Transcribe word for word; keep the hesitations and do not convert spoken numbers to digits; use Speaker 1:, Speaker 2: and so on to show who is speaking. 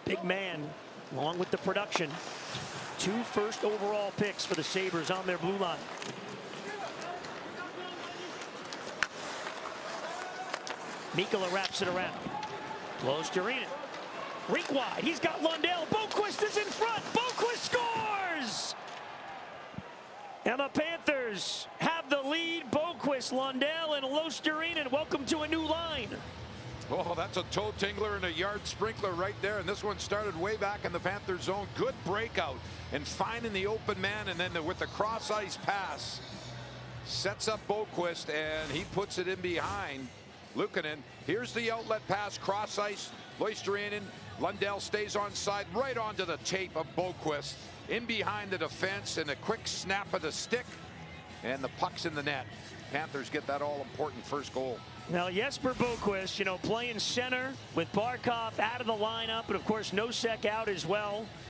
Speaker 1: big man, along with the production. Two first overall picks for the Sabres on their blue line. Mikkola wraps it around. Close to Arena. Rink wide. He's got Lundell. Boqvist is in front. Boqvist scores! And the Panthers have the lead. Boqvist, Lundell, and Luostarinen. Welcome to a new line.
Speaker 2: Oh, that's a toe tingler and a yard sprinkler right there. And this one started way back in the Panther zone. Good breakout and finding the open man. And then the, with the cross ice pass, sets up Boqvist and he puts it in behind Luukkonen. Here's the outlet pass, cross ice. Luostarinen, Lundell stays on side, right onto the tape of Boqvist. In behind the defense and a quick snap of the stick. And the puck's in the net. Panthers get that all-important first goal.
Speaker 1: Now, Jesper Boqvist, you know, playing center with Barkov out of the lineup, and of course, Nosek out as well.